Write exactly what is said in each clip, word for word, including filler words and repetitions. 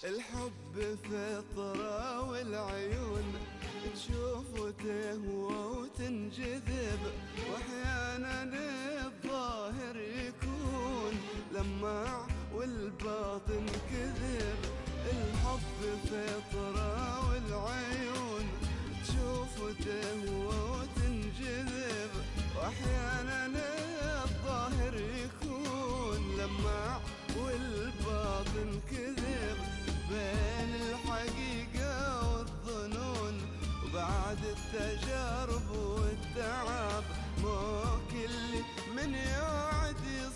الحب فطرة والعيون تشوف وتهوى وتنجذب، واحيانا الظاهر يكون لماع والباطن كذب. الحب فطرة والعيون تشوف وتهوى وتنجذب، واحيانا الظاهر يكون لماع والباطن كذب. بين الحقيقة والظنون وبعد التجارب والتعب، مو كل من يعد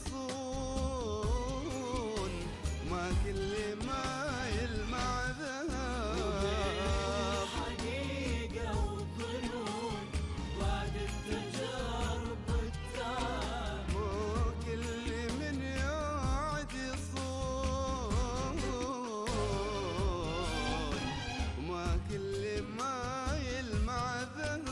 يصون، ما كل ما يلمع ذهب. الحقيقة والظنون بعد التجارب والتعب، مو كل من يعد يصون، وما كل ما يلمع ذهب.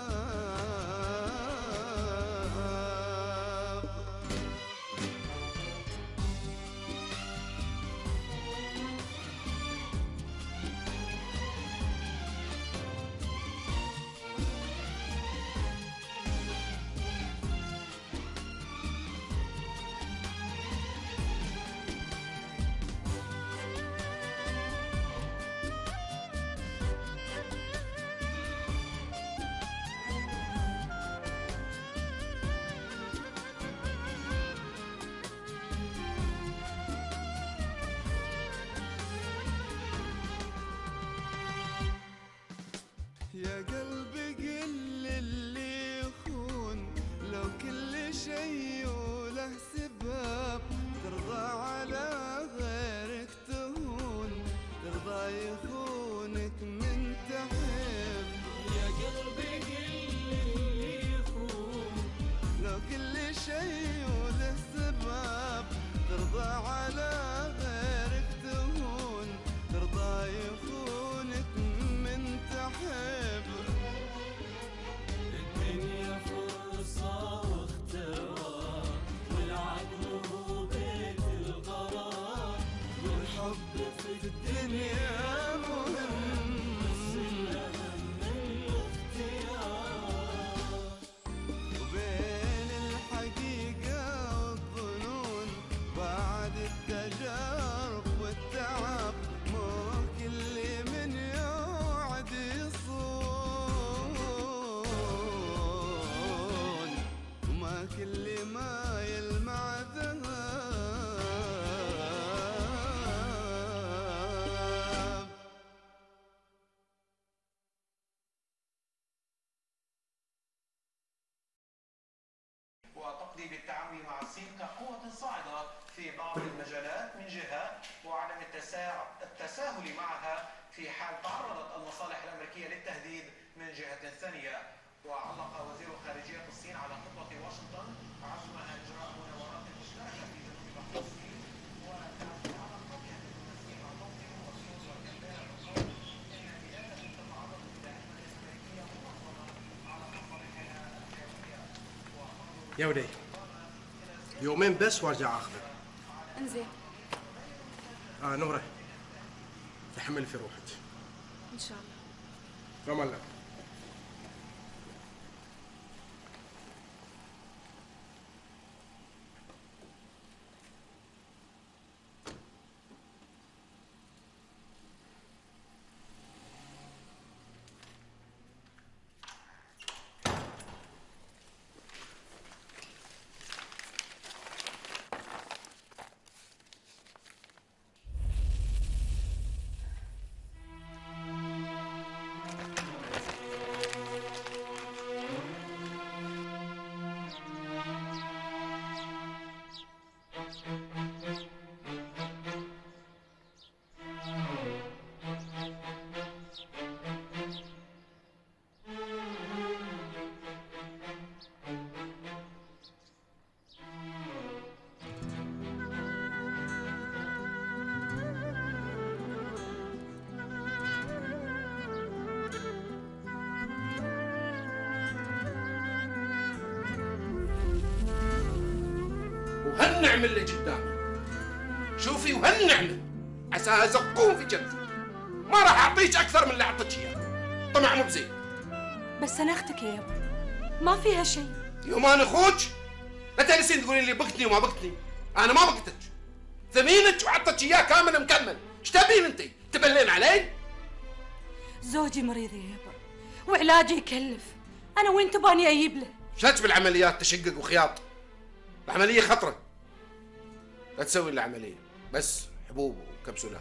يا قلبي قل اللي يخون، لو كل شيء وله سباب، ترضى على غيرك تهون، ترضى يخونك من تحب. يا قلبي قل اللي يخون، لو كل شيء وله سباب، ترضى على غيرك تهون، ترضى يخونك من تحب. الدنيا فرصة واختراع، والعقل هو بيت القرار، والحب في الدنيا مهم، بس الأهم الاختيار. وبين الحقيقة والظنون بعد التجارب والتعب، مو كل من يوعد يصون، وما كل ما يلمع ذهب. وتقضي بالتعامل مع الصين كقوة صاعدة في بعض المجالات من جهة، وعدم التسا- التساهل معها في حال تعرضت المصالح الأمريكية للتهديد من جهة ثانية. وعلق وزير خارجية الصين على خطوة واشنطن عزمها إجراء مناورات مشتركة في جنوب بحر الصين، وتعزم على قضية الدبلوماسية مع طوكيو وسيول وكامبيرا وقال إن بلادة تتعرض للدعائم الأمريكية منظمة على مصالحها الجوية. يا ولي يومين بس وارجع اخذك. انزين اه نوره تحمل في روحك. ان شاء الله. فما الله. وهالنعمة اللي قدامي شوفي وهالنعمة عسى ازقون في جنتي. ما راح اعطيك اكثر من اللي اعطيك اياه. طمع مو بزين. بس انا اختك يا يابا، ما فيها شيء. يوم انا اخوك لا تجلسين تقولين لي بقتني وما بقتني. انا ما بقتك، ثمينك وعطتك اياه كامل مكمل. ايش تبين انت؟ تبلين علي؟ زوجي مريض يا يابا وعلاجه يكلف، انا وين تباني اجيب له؟ شلت بالعمليات تشقق وخياط. العمليه خطره، لا تسوي الا عمليه بس حبوب وكبسولات.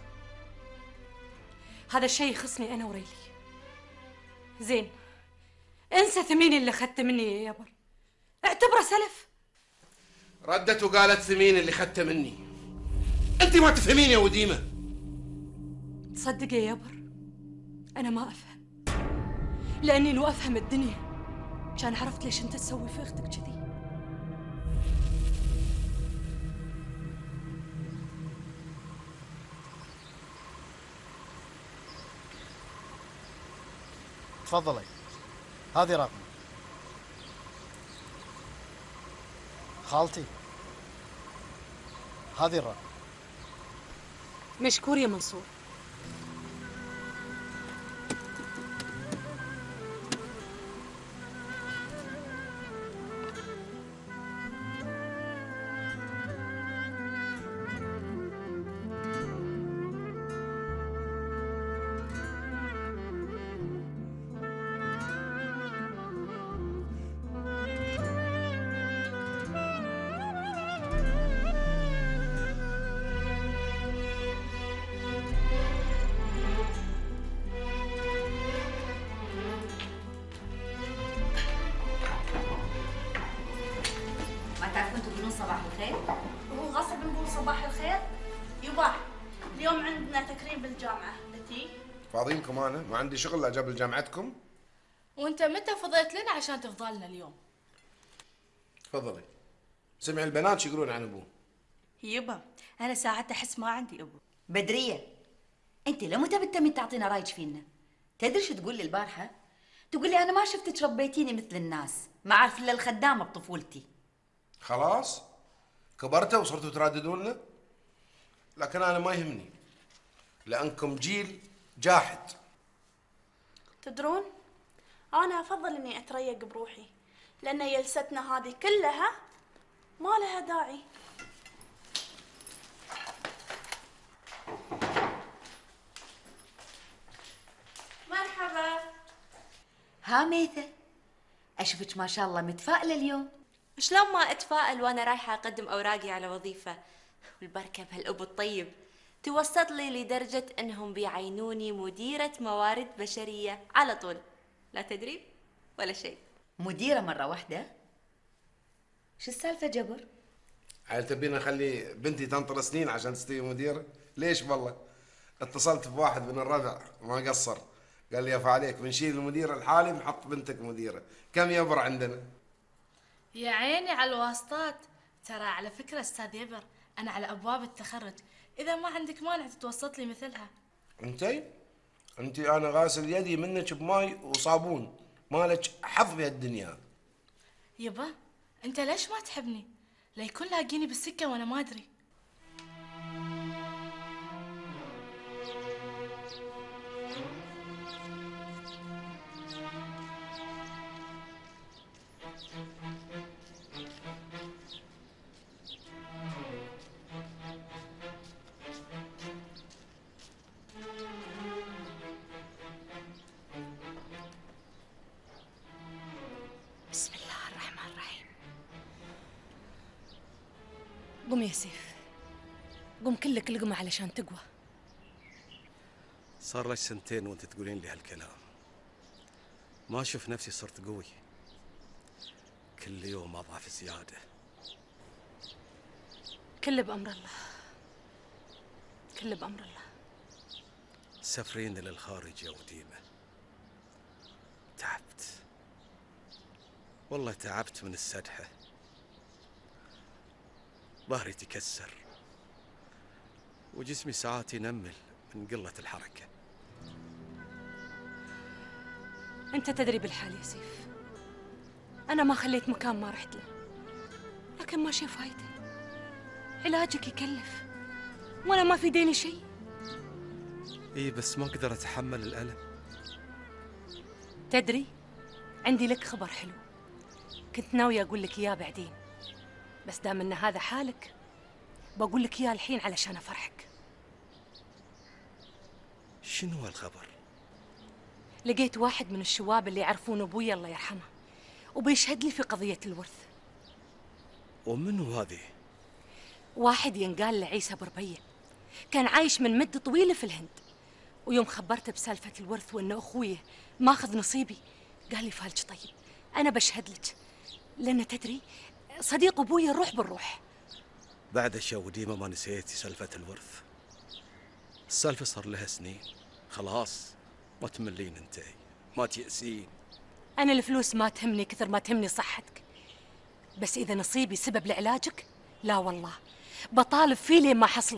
هذا الشيء يخصني انا وريلي. زين انسى ثميني اللي اخذته مني يا يابا، اعتبره سلف. ردت وقالت ثمين اللي اخذته مني. انت ما تفهمين يا وديمه. تصدق يا يابر انا ما افهم، لاني لو افهم الدنيا كان عرفت ليش انت تسوي في اختك كذي. تفضلي، هذه رقم خالتي، هذه الرقم. مشكور يا منصور. صباح الخير. وهو غصب نقول صباح الخير؟ يبا اليوم عندنا تكريم بالجامعة، بتي؟ فاضيلكم انا، ما عندي شغل لا جاب لجامعتكم. وانت متى فضيت لنا عشان تفضلنا اليوم؟ تفضلي. سمع البنات شو يقولون عن ابوه؟ يبا انا ساعات احس ما عندي ابو. بدرية انت لو متى بتمي تعطينا رايك فينا؟ تدري شو تقول لي البارحة؟ تقول لي انا ما شفتك ربيتيني مثل الناس، ما اعرف الا الخدامة بطفولتي. خلاص كبرتوا وصرتوا تراددوننا، لكن انا ما يهمني لانكم جيل جاحد. تدرون انا افضل اني اتريق بروحي، لان جلستنا هذه كلها ما لها داعي. مرحبا. ها ميثة، اشوفك ما شاء الله متفائلة اليوم. شلون ما اتفائل وانا رايحه اقدم اوراقي على وظيفه، والبركه بهالابو الطيب توسط لي لدرجه انهم بيعينوني مديره موارد بشريه على طول، لا تدريب ولا شيء. مديره مره واحده؟ شو السالفه جبر؟ عيل تبين اخلي بنتي تنطر سنين عشان تستوي مديره؟ ليش والله؟ اتصلت بواحد من الربع ما قصر، قال لي يا عليك بنشيل المدير الحالي بنحط بنتك مديره. كم يبر عندنا؟ يا عيني على الواسطات. ترى على فكرة استاذ يبر انا على ابواب التخرج، اذا ما عندك مانع تتوسط لي مثلها. انتي؟ انتي انا غاسل يدي منك بماي وصابون، مالك حظ بهالدنيا. يبا انت ليش ما تحبني؟ لا يكون لاقيني بالسكة وانا ما ادري. بسم الله الرحمن الرحيم. قم يا سيف، قم كلك لقمة علشان تقوى. صار لك سنتين وانت تقولين لي هالكلام، ما اشوف نفسي صرت قوي، كل يوم اضعف زيادة. كله بأمر الله، كله بأمر الله. تسافرين للخارج يا وديمة، تعبت والله، تعبت من السدحة، ظهري تكسر وجسمي ساعات ينمل من قلة الحركة. أنت تدري بالحال يا سيف، أنا ما خليت مكان ما رحت له، لكن ماشي فايدة. علاجك يكلف وأنا ما في ديني شيء. اي بس ما اقدر اتحمل الالم. تدري عندي لك خبر حلو، كنت ناوية أقول لك إياه بعدين، بس دام إن هذا حالك بقول لك إياه الحين علشان أفرحك. شنو هالخبر؟ لقيت واحد من الشباب اللي يعرفون أبوي الله يرحمه وبيشهد لي في قضية الورث. ومنو هذه؟ واحد ينقال له عيسى بربيع، كان عايش من مدة طويلة في الهند، ويوم خبرته بسالفة الورث وإنه أخويه ماخذ نصيبي قال لي فالج طيب أنا بشهد لك، لأن تدري صديق أبوي الروح بالروح. بعد الشو ديما ما نسيتي سالفة الورث؟ السالفة صار لها سنين، خلاص ما تملين انتي، ما تيأسين. أنا الفلوس ما تهمني كثر ما تهمني صحتك، بس إذا نصيبي سبب لعلاجك لا والله بطالب فيه لين ما حصله.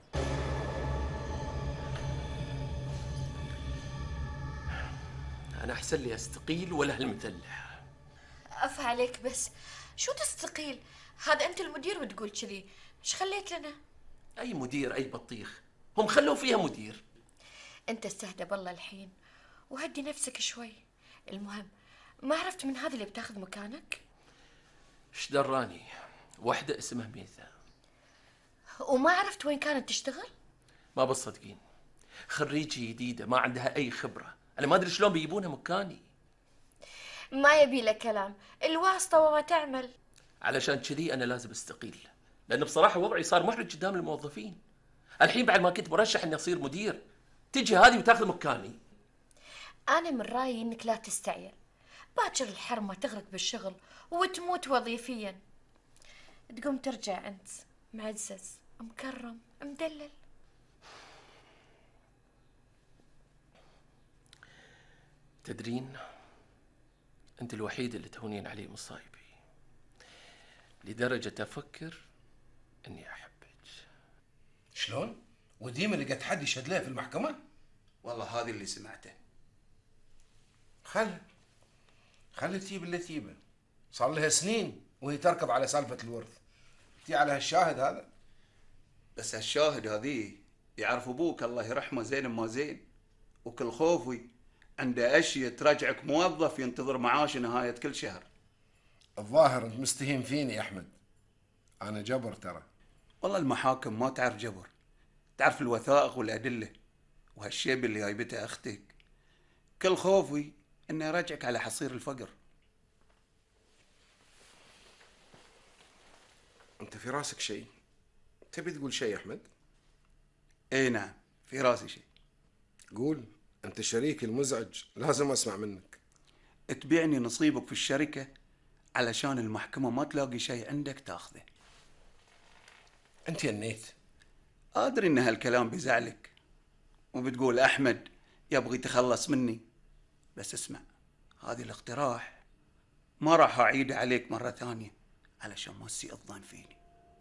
أنا أحسن لي أستقيل ولا هالمثلح. أف عليك بس، شو تستقيل؟ هذا أنت المدير وتقول كذي، إيش خليت لنا؟ أي مدير أي بطيخ، هم خلوا فيها مدير. أنت استهدى بالله الحين وهدي نفسك شوي. المهم ما عرفت من هذه اللي بتاخذ مكانك؟ إيش دراني؟ واحدة اسمها ميثا. وما عرفت وين كانت تشتغل؟ ما بتصدقين، خريجة جديدة ما عندها أي خبرة، أنا ما أدري شلون بيجيبونها مكاني. ما يبي لك كلام، الواسطة وما تعمل. علشان كذي أنا لازم أستقيل، لأن بصراحة وضعي صار محرج قدام الموظفين. الحين بعد ما كنت مرشح إني أصير مدير، تجي هذه وتاخذ مكاني. أنا من رأيي إنك لا تستعجل، باكر الحرمة تغرق بالشغل وتموت وظيفيا، تقوم ترجع أنت معزز مكرم مدلل. تدرين أنت الوحيد اللي تهونين علي مصايبي، لدرجة أفكر إني أحبك. شلون؟ وديما لقيت حد يشهد لها في المحكمة؟ والله هذه اللي سمعته. خل خلي تجيب اللي تجيبه، صار لها سنين وهي تركض على سالفة الورث، تي على هالشاهد هذا. بس هالشاهد هذه يعرف ابوك الله يرحمه زين ما زين، وكل خوفي عنده اشياء ترجعك موظف ينتظر معاش نهاية كل شهر. الظاهر انت مستهين فيني يا احمد، انا جبر ترى. والله المحاكم ما تعرف جبر، تعرف الوثائق والادله، وهالشيب اللي جايبته اختك. كل خوفي انه يرجعك على حصير الفقر. انت في راسك شيء؟ تبي تقول شيء يا احمد؟ اي نعم في راسي شيء. قول، انت شريك المزعج، لازم اسمع منك. تبيعني نصيبك في الشركة علشان المحكمة ما تلاقي شيء عندك تاخذه. انت ينيت. ادري ان هالكلام بيزعلك وبتقول احمد يبغي يتخلص مني، بس اسمع، هذه الاقتراح ما راح اعيده عليك مرة ثانية علشان ما تسيء الظن فيني.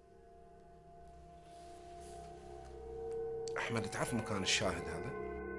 احمد تعرف مكان الشاهد هذا؟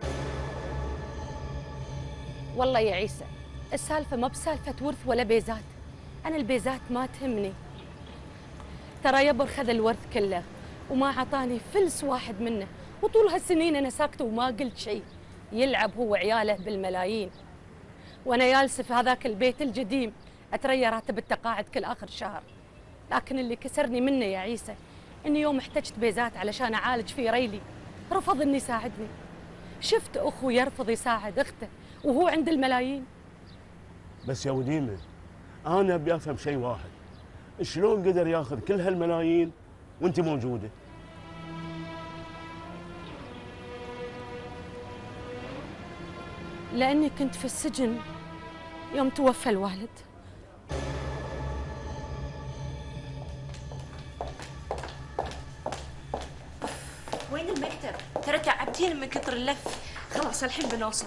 والله يا عيسى السالفة ما بسالفة ورث ولا بيزات، أنا البيزات ما تهمني. ترى يبر خذ الورث كله وما عطاني فلس واحد منه، وطول هالسنين أنا ساكتة وما قلت شيء. يلعب هو وعياله بالملايين، وأنا جالسة في هذاك البيت الجديم أتريا راتب التقاعد كل آخر شهر. لكن اللي كسرني منه يا عيسى إني يوم احتجت بيزات علشان أعالج في ريلي رفض إني يساعدني. شفت أخو يرفض يساعد أخته وهو عند الملايين. بس يا وديمة أنا أبي أفهم شيء واحد، شلون قدر ياخذ كل هالملايين وأنت موجودة؟ لأني كنت في السجن يوم توفى الوالد. وين المكتب؟ ترى تعبتيني من كثر اللف. خلاص الحين بنوصل.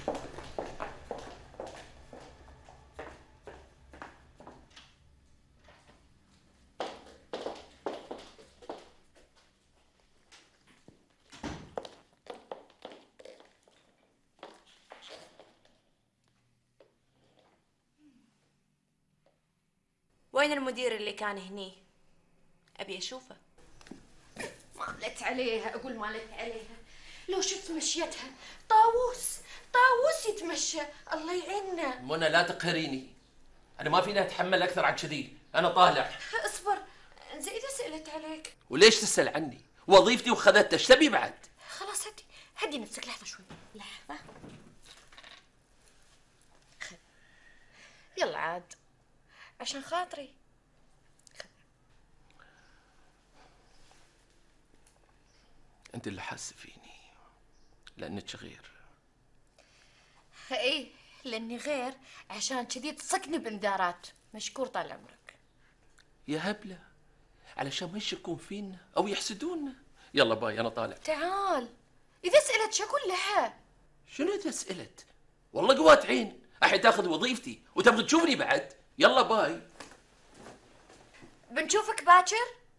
وين المدير اللي كان هني؟ أبي أشوفه. مالت عليها، أقول مالت عليها. لو شفت مشيتها طاووس طاووس يتمشى، الله يعيننا. منى لا تقهريني، انا ما فيني اتحمل اكثر عن كذي، انا طالع. اصبر، زين اذا سالت عليك. وليش تسال عني؟ وظيفتي وخذتها، ايش تبي بعد؟ خلاص هدي هدي نفسك لحظه شوي. لحظه. خذ. يلا عاد عشان خاطري. انت اللي حاسه فيني لانك غير. ايه لاني غير، عشان كذي تصكني بانذارات. مشكور طال عمرك. يا هبله، علشان ما يشكون فينا او يحسدونا. يلا باي انا طالع. تعال، اذا سالت شو اقول لها؟ شنو اذا سالت؟ والله قوات عين، الحين تاخذ وظيفتي وتبغى تشوفني بعد. يلا باي. بنشوفك باكر.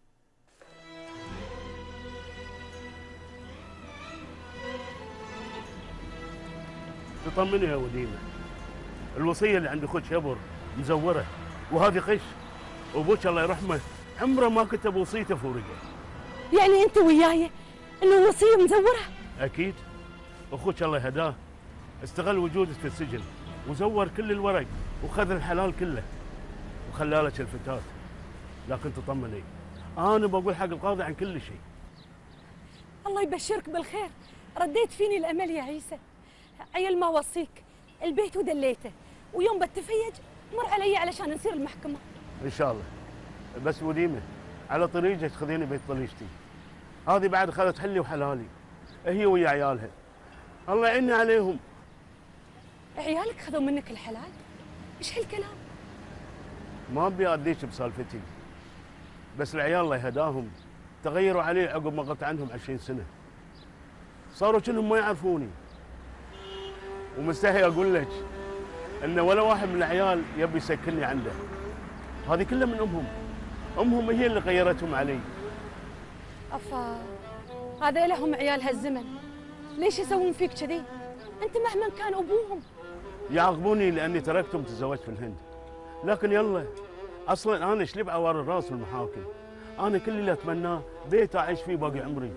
تطمني يا وديمه، الوصيه اللي عند اخوك يبر مزوره وهذه غش، وابوك الله يرحمه عمره ما كتب وصيته في ورقه. يعني انت وياي انه الوصيه مزوره؟ اكيد. اخوك الله يهداه استغل وجودك في السجن وزور كل الورق وخذ الحلال كله وخلالك الفتاه. لكن تطمني، انا بقول حق القاضي عن كل شيء. الله يبشرك بالخير، رديت فيني الامل يا عيسى. عيل ما وصيك البيت ودليته، ويوم بتفيج مر علي علشان نصير المحكمه. ان شاء الله. بس وديمه على طريقك خذيني بيت طليشتي، هذه بعد خلت حلي وحلالي، هي ويا عيالها، الله يعيني عليهم. عيالك خذوا منك الحلال؟ ايش هالكلام؟ ما ابي اذيك بسالفتي، بس العيال الله يهداهم تغيروا علي عقب ما قطع عنهم عشرين سنه، صاروا كأنهم ما يعرفوني. ومستحي اقول لك ان ولا واحد من العيال يبي يسكنني عنده، هذه كلها من امهم، امهم هي اللي غيرتهم علي. افا هذا لهم عيال هالزمن، ليش يسوون فيك كذي؟ انت مهما كان ابوهم. يعاقبوني لاني تركتهم وتزوجت في الهند، لكن يلا اصلا انا ايش لي بعوار الراس في المحاكم؟ انا كل اللي اتمناه بيت اعيش فيه باقي عمري.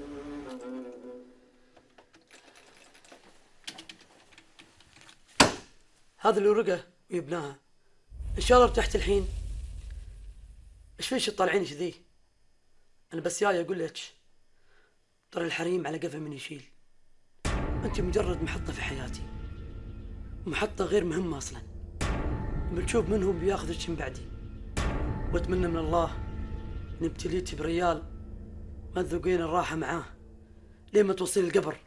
هذه الورقة ويبناها ان شاء الله ارتحت الحين. ايش فيش تطالعيني كذي؟ انا بس جاي اقول لك ترى الحريم على قفا من يشيل. انت مجرد محطة في حياتي، محطة غير مهمة اصلا، بنشوف منهم بياخذك من بعدي. واتمنى من الله ان ابتليتي بريال ما تذوقين الراحة معاه لين ما توصلي القبر.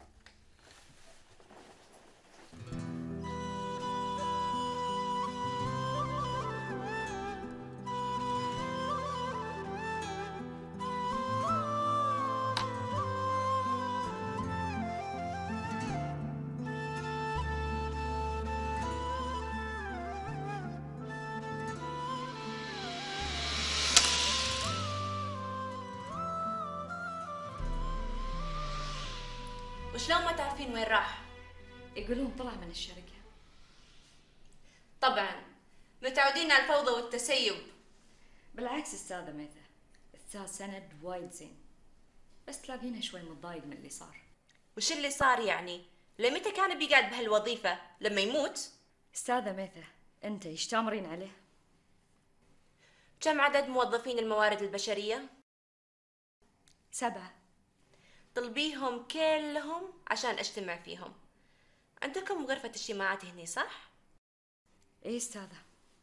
وشلون ما تعرفين وين راح؟ يقولون طلع من الشركة. طبعا متعودين على الفوضى والتسيب. بالعكس استاذة ميثة، استاذ سند وايد زين، بس تلاقينه شوي متضايق من اللي صار. وش اللي صار يعني؟ لمتى كان بيقعد بهالوظيفة؟ لما يموت؟ استاذة ميثة انت ايش تامرين عليه؟ كم عدد موظفين الموارد البشرية؟ سبعة. طلبيهم كلهم عشان اجتمع فيهم. عندكم غرفة اجتماعات هني صح؟ ايه استاذة.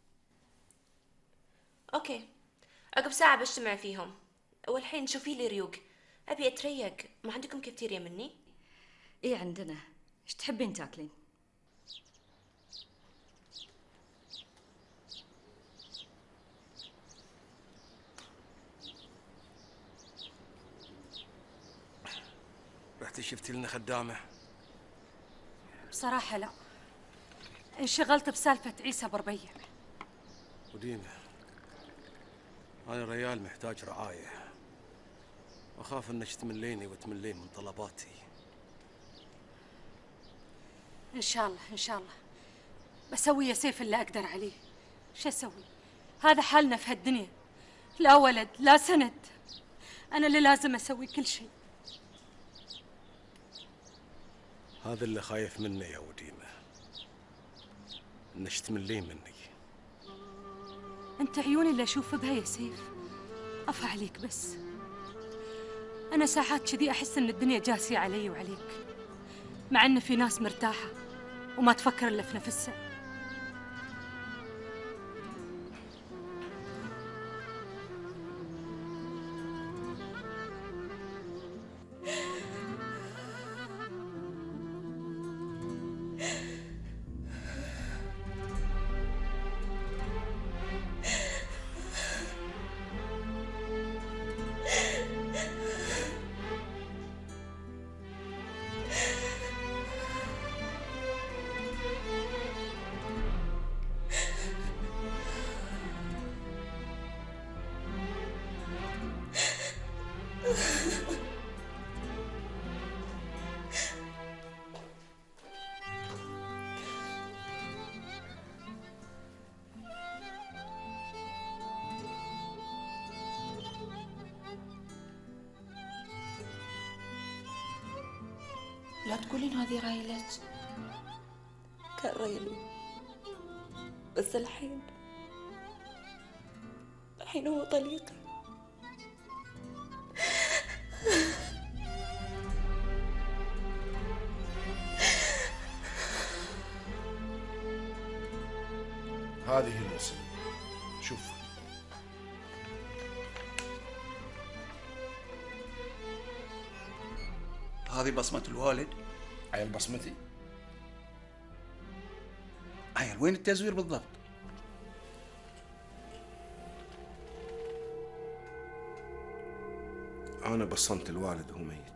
اوكي، عقب ساعة بجتمع فيهم. والحين شوفي لي ريوق، ابي اتريق. ما عندكم كافتيريا مني؟ ايه عندنا. ايش تحبين تاكلين؟ رحتي شفتي لنا خدامة؟ بصراحة لا، انشغلت بسالفة عيسى بربيع. وديمة أنا ريال محتاج رعاية، أخاف إنك تمليني وتملين من طلباتي. إن شاء الله إن شاء الله بسوي يا سيف اللي أقدر عليه. شو أسوي؟ هذا حالنا في هالدنيا، لا ولد لا سند، أنا اللي لازم أسوي كل شيء. هذا اللي خايف منه يا وديمة، انك تملين مني. انت عيوني اللي اشوف بها يا سيف، افا عليك بس. انا ساعات كذي احس ان الدنيا جاسية علي وعليك، مع ان في ناس مرتاحة وما تفكر الا في نفسها. لا تقولين هذه رايلك، كان رايلي، بس الحين الحين هو طليقي. هذه الوصية. شوف، هذه بصمة الوالد. عيل بصمتي؟ عيل وين التزوير بالضبط؟ أنا بصمت الوالد وهو ميت.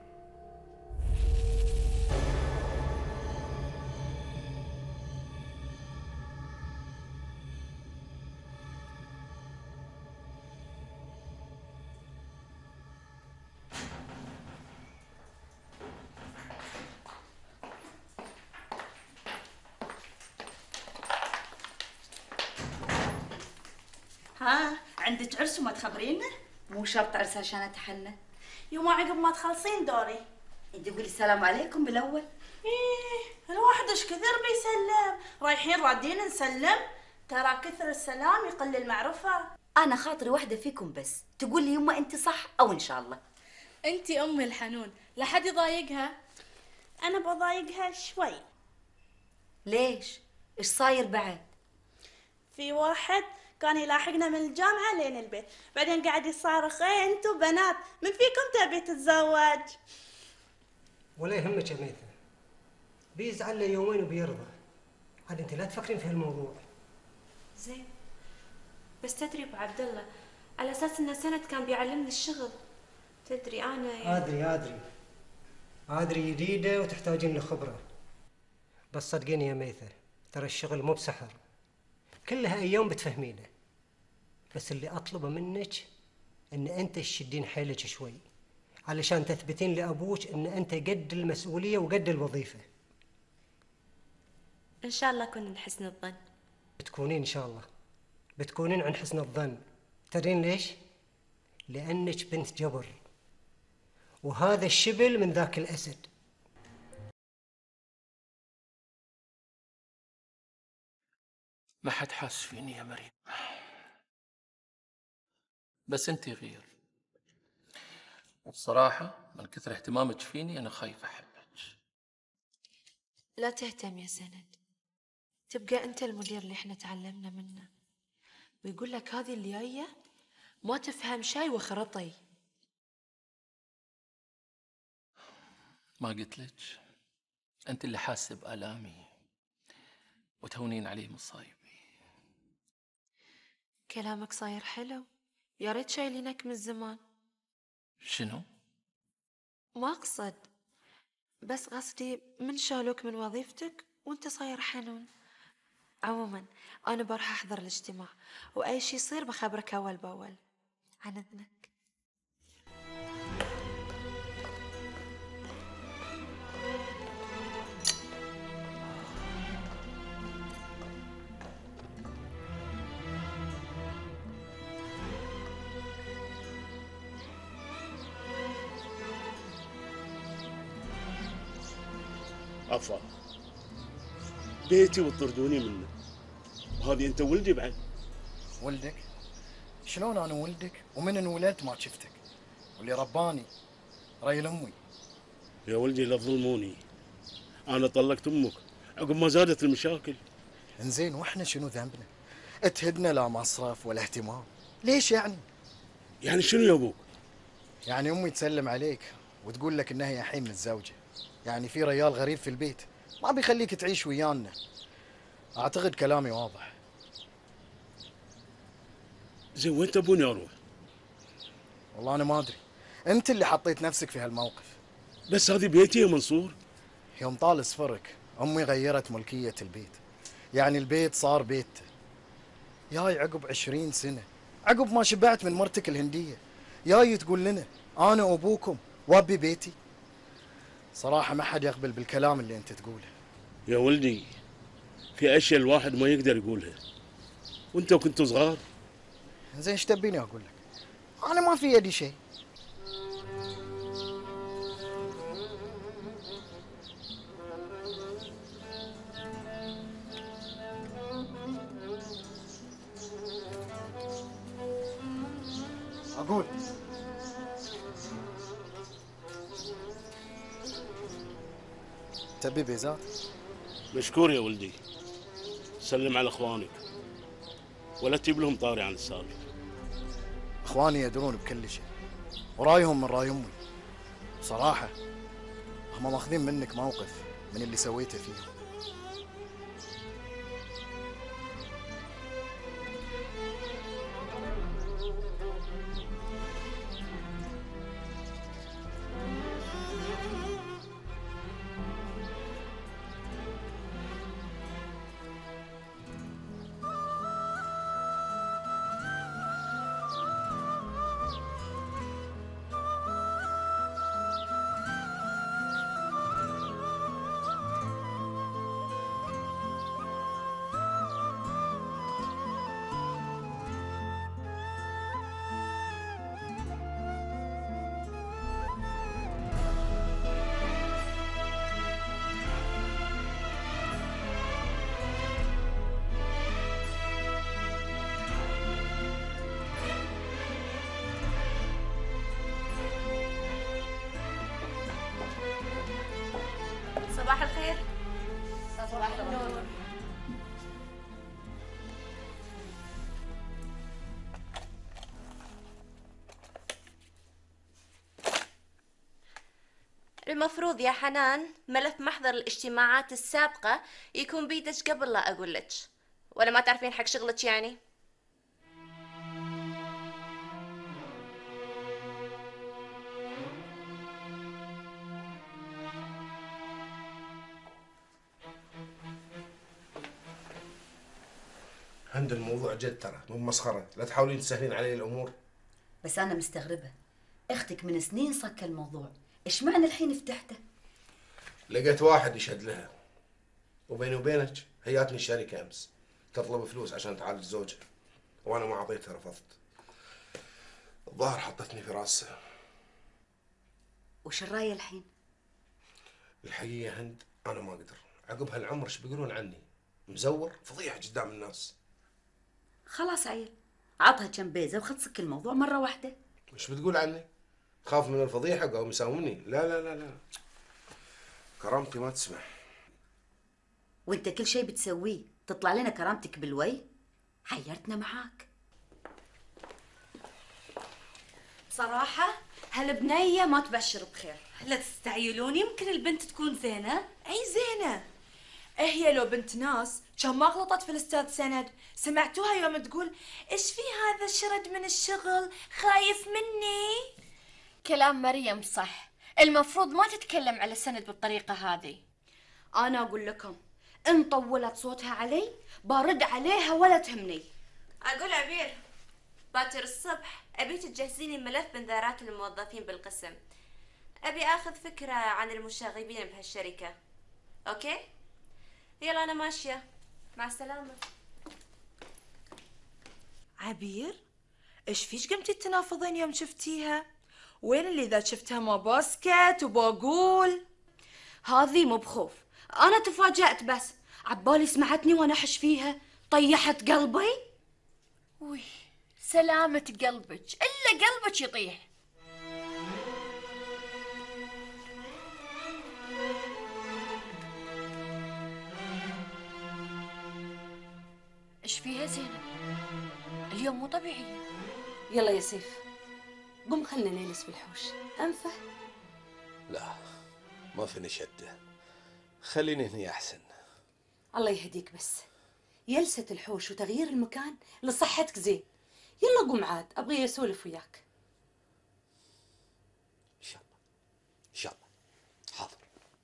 ها عندك عرس وما تخبرينا؟ مو شرط عرس عشان اتحنى. يوم عقب ما تخلصين دوري انت قولي السلام عليكم بالاول. ايه الواحد ايش كثر بيسلم، رايحين رادين نسلم، ترى كثر السلام يقل المعرفة. انا خاطري واحدة فيكم بس تقول لي يما انت صح او ان شاء الله. انت امي الحنون، لا حد يضايقها. انا بضايقها شوي. ليش؟ ايش صاير بعد؟ في واحد كان يلاحقنا من الجامعة لين البيت، بعدين قاعد يصارخ ايه انتو بنات من فيكم تبي تتزوج؟ ولا يهمك يا ميثة، بيزعل له يومين وبيرضى. عاد انت لا تفكرين في هالموضوع. زين، بس تدري ابو عبد الله، على اساس انه سند كان بيعلمني الشغل. تدري انا يعني ادري ادري ادري جديدة وتحتاجين له خبرة، بس صدقيني يا ميثة ترى الشغل مو بسحر، كلها ايام بتفهمينه. بس اللي اطلبه منك ان انت تشدين حيلك شوي علشان تثبتين لابوك ان انت قد المسؤوليه وقد الوظيفه. ان شاء الله اكون من حسن الظن. بتكونين ان شاء الله، بتكونين عن حسن الظن. تدرين ليش؟ لانك بنت جبر، وهذا الشبل من ذاك الاسد. ما حد حاس فيني يا مريم، بس انت غير. وبصراحة من كثر اهتمامك فيني أنا خايف أحبك. لا تهتم يا سند، تبقى أنت المدير اللي احنا تعلمنا منه، ويقول لك هذه اللي جاية ما تفهم شيء وخرطي. ما قلت لك أنت اللي حاسة بآلامي وتهونين عليه مصايبي. كلامك صاير حلو، يا ريت شايلينك من زمان. شنو؟ ما أقصد، بس قصدي من شالوك من وظيفتك وانت صاير حنون. عموما أنا بروح أحضر الاجتماع، وأي شي يصير بخبرك أول بأول. عن إذنك. عفا بيتي وتطردوني منه، وهذه انت ولدي بعد. ولدك؟ شلون انا ولدك ومن انولدت ما شفتك؟ واللي رباني ريل امي. يا ولدي لا تظلموني، انا طلقت امك عقب ما زادت المشاكل. انزين واحنا شنو ذنبنا؟ تهدنا لا مصرف ولا اهتمام، ليش يعني؟ يعني شنو يا ابوك؟ يعني امي تسلم عليك وتقول لك انها الحين متزوجه، يعني في ريال غريب في البيت ما بيخليك تعيش ويانا. اعتقد كلامي واضح. زين وين تبوني اروح؟ والله انا ما ادري، انت اللي حطيت نفسك في هالموقف. بس هذه بيتي يا منصور. يوم طال صفرك امي غيرت ملكيه البيت، يعني البيت صار بيته. جاي عقب عشرين سنه، عقب ما شبعت من مرتك الهنديه، جاي تقول لنا انا ابوكم وابي بيتي. صراحه ما حد يقبل بالكلام اللي انت تقوله. يا ولدي في اشياء الواحد ما يقدر يقولها، وانت كنت صغار. زين ايش تبيني اقول لك؟ انا ما في يدي شيء. اقول تبي بيزات؟ مشكور يا ولدي، سلم على اخوانك ولا تجيب لهم طاري عن السالفه. اخواني يدرون بكل شيء ورايهم من راي امي. بصراحه هم ماخذين منك موقف من اللي سويته فيهم. صباح الخير. صباح النور. المفروض يا حنان ملف محضر الاجتماعات السابقة يكون بيدك قبل لا أقول لك، ولا ما تعرفين حق شغلك يعني؟ عند الموضوع جد ترى مو مسخره، لا تحاولين تسهلين علي الامور. بس انا مستغربه، اختك من سنين صك الموضوع، ايش معنى الحين فتحته؟ لقيت واحد يشهد لها، وبيني وبينك هياتني الشركه امس تطلب فلوس عشان تعالج زوجها، وانا ما اعطيتها، رفضت. الظاهر حطتني في راسها. وش الراي الحين؟ الحقيقه هند انا ما اقدر، عقب هالعمر ايش بيقولون عني؟ مزور فضيحه قدام الناس. خلاص عيل، عطها كم بيزه وخذ سك الموضوع مره واحده. ايش بتقول عني؟ خاف من الفضيحه قاموا يساومني؟ لا لا لا لا، كرامتي ما تسمح. وانت كل شيء بتسويه تطلع لنا كرامتك بالوي؟ حيرتنا معاك. صراحة هالبنية ما تبشر بخير. لا تستعيلون، يمكن البنت تكون زينة. اي زينة، هي لو بنت ناس كان ما غلطت في الاستاذ سند. سمعتوها يوم تقول ايش في هذا الشرد من الشغل، خايف مني؟ كلام مريم صح، المفروض ما تتكلم على سند بالطريقة هذه. انا اقول لكم ان طولت صوتها علي برد عليها ولا تهمني. أقول عبير، باكر الصبح أبي تجهزيني ملف بنذارات الموظفين بالقسم. أبي أخذ فكرة عن المشاغبين بهالشركة. أوكي؟ يلا أنا ماشية، مع السلامة. عبير، ايش فيش قمتي تنافضين يوم شفتيها؟ وين اللي اذا شفتها ما بسكت وبقول؟ هذه مو بخوف، انا تفاجأت بس عبالي سمعتني وانا احش فيها طيحت قلبي. وي سلامة قلبك، الا قلبك يطيح. ايش فيها زينب؟ اليوم مو طبيعية. يلا يا سيف قم خلنا نجلس بالحوش. أنفه؟ لا ما فيني شده، خليني هني أحسن. الله يهديك، بس جلسة الحوش وتغيير المكان لصحتك زين. يلا قم عاد أبغي أسولف وياك. إن شاء الله إن شاء الله. حاضر.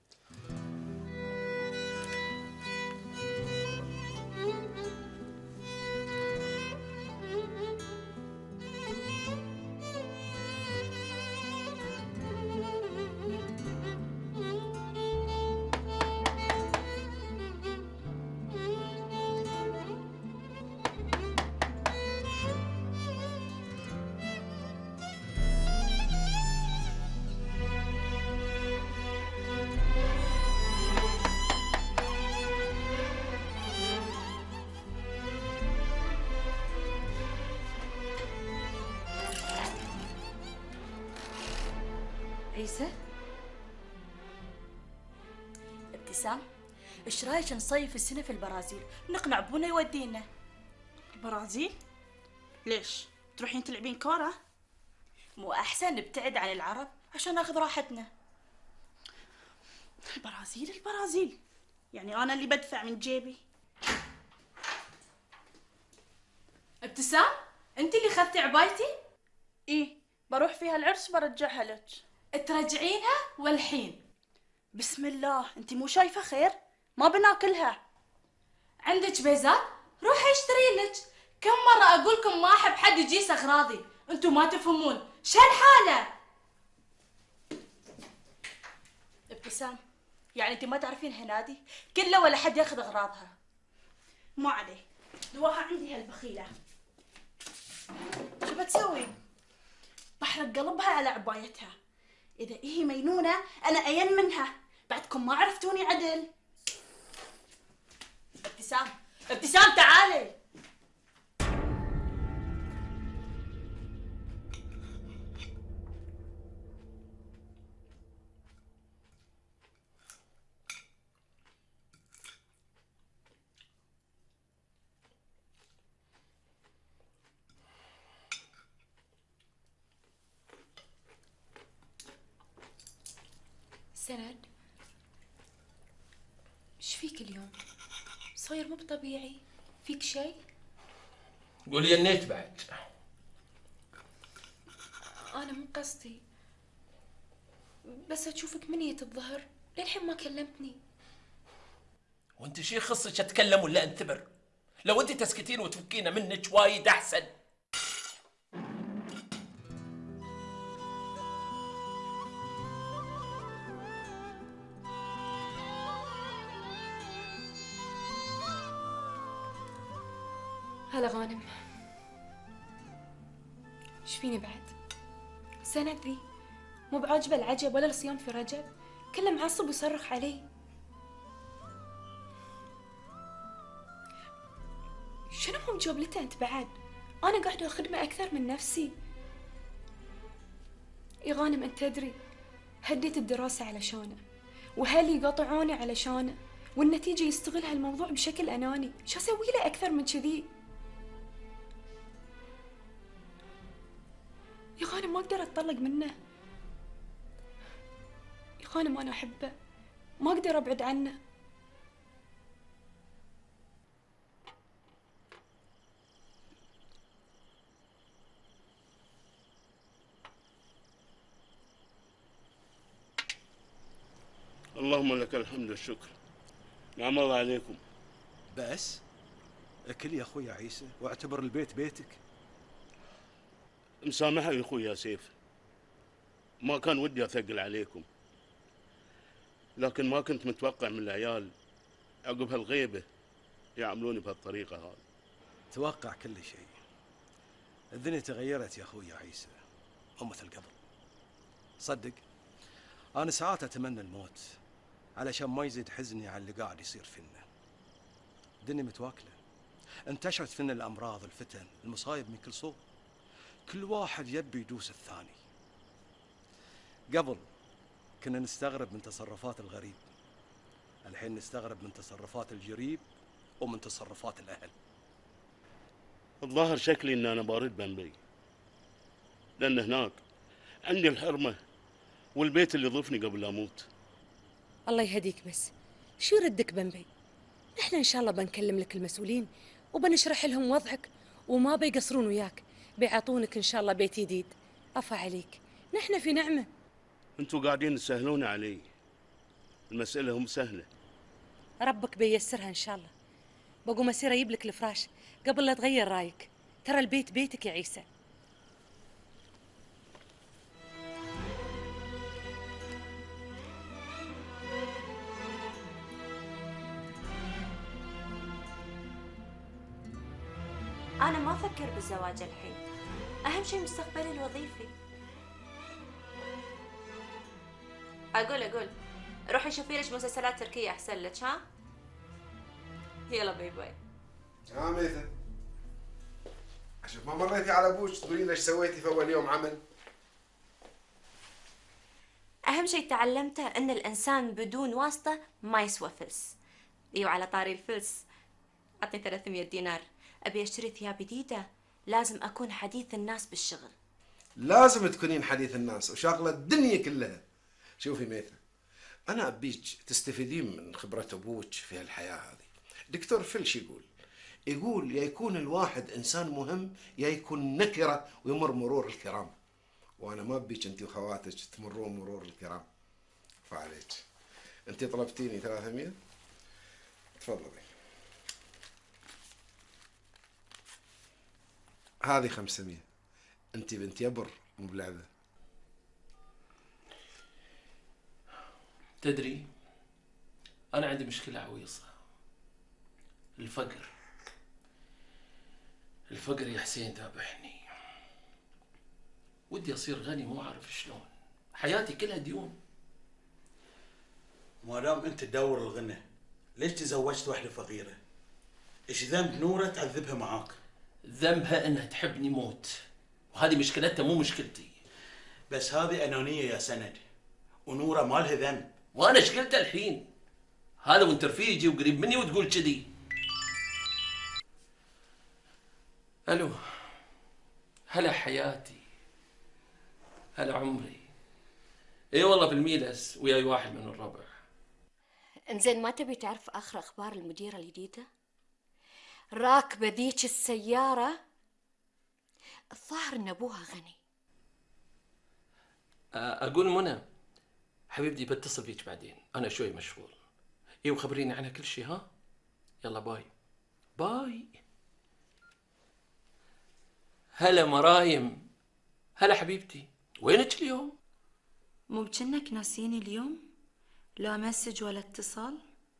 عيسى؟ ابتسام، ايش رايك نصيف السنة في البرازيل؟ نقنع ابونا يودينا. البرازيل؟ ليش؟ تروحين تلعبين كورة؟ مو أحسن نبتعد عن العرب عشان ناخذ راحتنا. البرازيل البرازيل يعني أنا اللي بدفع من جيبي. ابتسام، انت اللي خذتي عبايتي؟ ايه، بروح فيها العرس برجعها لك. ترجعينها والحين؟ بسم الله، انت مو شايفة خير؟ ما بناكلها. عندك بيزات؟ روحي اشتري لك. كم مرة اقول لكم ما احب حد يجيس اغراضي، انتم ما تفهمون. شو الحالة؟ ابتسام، يعني انت ما تعرفين هنادي كله ولا حد ياخذ اغراضها. ما عليه، دواها عندي هالبخيلة. شو بتسوي؟ بحرق قلبها على عبايتها. إذا هي مينونة أنا أين منها. بعدكم ما عرفتوني عدل. ابتسام، ابتسام تعالي. سند، ايش فيك اليوم؟ صاير مو بطبيعي، فيك شيء؟ قولي النيت بعد. انا مو قصدي، بس اشوفك منية الظهر للحين ما كلمتني. وانت شي خصك اتكلم ولا انتبر؟ لو انت تسكتين وتفكينا منك وايد احسن. هلا غانم، ايش فيني بعد؟ سند ذي مو بعاجبه العجب ولا الصيام في رجب، كله معصب ويصرخ علي. شنو مو مجابلته انت بعد؟ انا قاعده الخدمه اكثر من نفسي. يا غانم انت تدري هديت الدراسه علشانه، واهلي يقاطعوني علشانه، والنتيجه يستغل هالموضوع بشكل اناني. شو اسوي له اكثر من كذي؟ يا غانم ما اقدر اتطلق منه. يا غانم انا احبه، ما اقدر ابعد عنه. اللهم لك الحمد والشكر. نعم الله عليكم. بس اكل يا اخوي عيسى واعتبر البيت بيتك. مسامحك يا اخوي يا سيف، ما كان ودي اثقل عليكم، لكن ما كنت متوقع من العيال عقب هالغيبه يعاملوني بهالطريقه هذه. توقع كل شيء. الدنيا تغيرت يا اخوي عيسى، مو مثل قبل. صدق انا ساعات اتمنى الموت علشان ما يزيد حزني على اللي قاعد يصير فينا. الدنيا متواكلة، انتشرت فينا الأمراض، الفتن، المصايب من كل صوب. كل واحد يبي يدوس الثاني. قبل كنا نستغرب من تصرفات الغريب، الحين نستغرب من تصرفات الجريب ومن تصرفات الأهل. الظاهر شكلي ان انا بارد بمبي، لان هناك عندي الحرمه والبيت اللي ضفني قبل لا اموت. الله يهديك، بس شو يردك بمبي؟ نحن ان شاء الله بنكلم لك المسؤولين وبنشرح لهم وضعك، وما بيقصرون وياك، بيعطونك ان شاء الله بيت جديد. عفا عليك، نحن في نعمه. انتوا قاعدين تسهلون علي، المساله هم سهله. ربك بيسرها ان شاء الله. بقوم اسير اجيب لك الفراش قبل لا تغير رايك، ترى البيت بيتك يا عيسى. أنا ما أفكر بالزواج الحين، أهم شيء مستقبلي الوظيفي. أقول أقول روحي شوفي لك مسلسلات تركية أحسن لك، ها؟ يلا باي باي. ها ميثة، أشوف ما مريتي على أبوش تقولين ايش سويتي في أول يوم عمل؟ أهم شيء تعلمته أن الإنسان بدون واسطة ما يسوى فلس. أيوة، على طاري الفلس، أعطني ثلاثمية دينار، أبي أشتري ثياب جديدة، لازم أكون حديث الناس بالشغل. لازم تكونين حديث الناس وشاغلة الدنيا كلها. شوفي ميثة، أنا أبيك تستفيدين من خبرة أبوك في هالحياة هذه. دكتور فيلش يقول يقول يا يكون الواحد إنسان مهم يا يكون نكرة ويمر مرور الكرام، وأنا ما أبيك أنت وخواتك تمرون مرور الكرام. فعليك أنت طلبتيني ثلاثمية، تفضلي. هذه خمسمية، أنت بنت يبر مو بلعبة. تدري أنا عندي مشكلة عويصة، الفقر. الفقر يا حسين ذابحني، ودي أصير غني مو عارف شلون، حياتي كلها ديون. ما دام أنت تدور الغنى ليش تزوجت واحدة فقيرة؟ إيش ذنب نورة تعذبها معاك؟ ذنبها انها تحبني موت، وهذه مشكلتها مو مشكلتي. بس هذه انانيه يا سند، ونوره ما لها ذنب. وانا ايش قلت الحين؟ هذا وانت رفيجي وقريب مني وتقول كذي؟ الو، هلا حياتي، هلا عمري. اي والله بالميلس وياي واحد من الربع. انزين، ما تبي تعرف اخر اخبار المديره الجديده؟ راكبه ذيك السياره، الظاهر ان ابوها غني. اقول منى حبيبتي بتصل بيك بعدين، انا شوي مشغول. اي وخبريني عنها كل شيء، ها؟ يلا باي باي. هلا مرايم، هلا حبيبتي، وينك اليوم؟ مو بجنك ناسيني اليوم؟ لا مسج ولا اتصال؟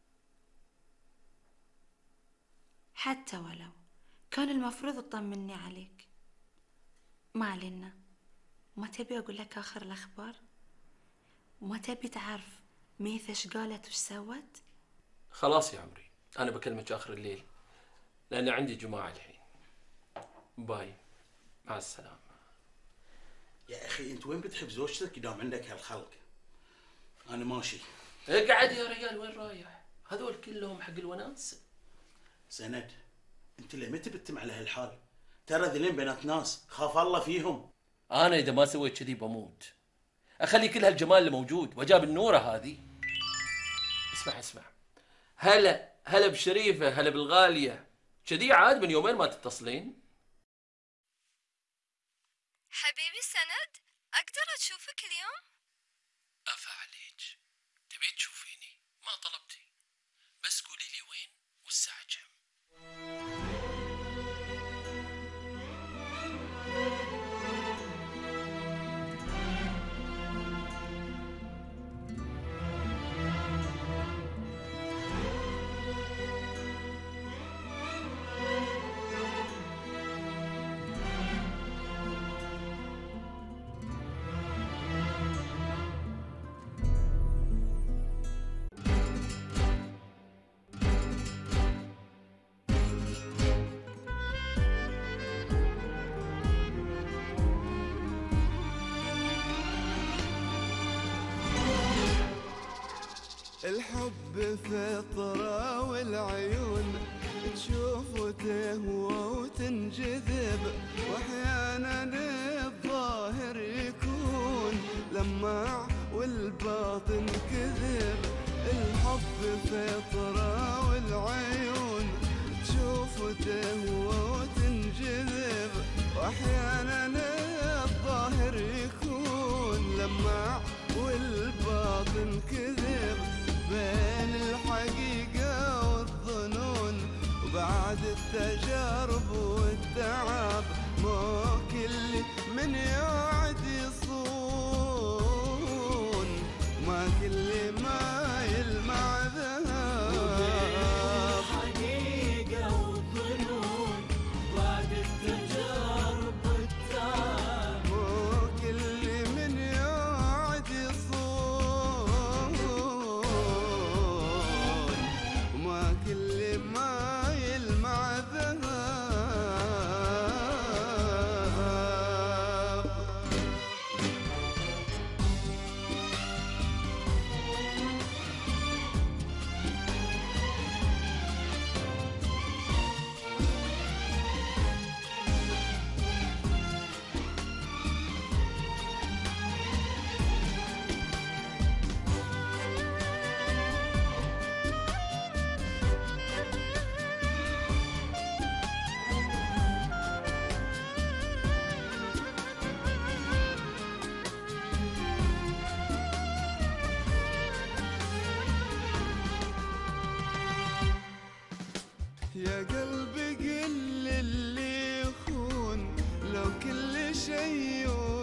حتى ولو كان المفروض تطمني عليك. ما علينا، ما تبي اقول لك اخر الاخبار؟ ما تبي تعرف ميثة ايش قالت وش سوت؟ خلاص يا عمري، انا بكلمك اخر الليل لان عندي جماعة الحين. باي، مع السلامة. يا اخي انت وين بتحب زوجتك دام عندك هالخلق؟ انا ماشي. اقعد يا رجال، وين رايح؟ هذول كلهم حق الوناسة. سند، انت ليه متى بتتم على هالحال؟ ترى ذلين بنات ناس، خاف الله فيهم. انا اذا ما سويت كذي بموت. اخلي كل هالجمال اللي موجود واجاب النوره هذه. اسمع اسمع، هلا هلا بشريفه، هلا بالغاليه، كذي عاد من يومين ما تتصلين؟ حبيبي سند، اقدر اشوفك اليوم؟ افا عليك، تبي تشوفيني؟ ما طلبتي، بس قولي لي وين والساعه كم. الحب فطرة والعيون تشوف وتهوى وتنجذب، واحيانا الظاهر يكون لماع والباطن كذب. الحب فطرة والعيون تشوف وتهوى وتنجذب، واحيانا الظاهر يكون لماع والباطن كذب. بين الحقيقة والظنون وبعد التجارب والتعب، مو كل من يعد يصون، ما كل ما يلمع ذهب. الحقيقة والظنون بعد التجارب والتعب، مو كل من يعد يصون، وما كل ما يلمع ذهب. يا قلبي قل اللي يخون، لو كل شيء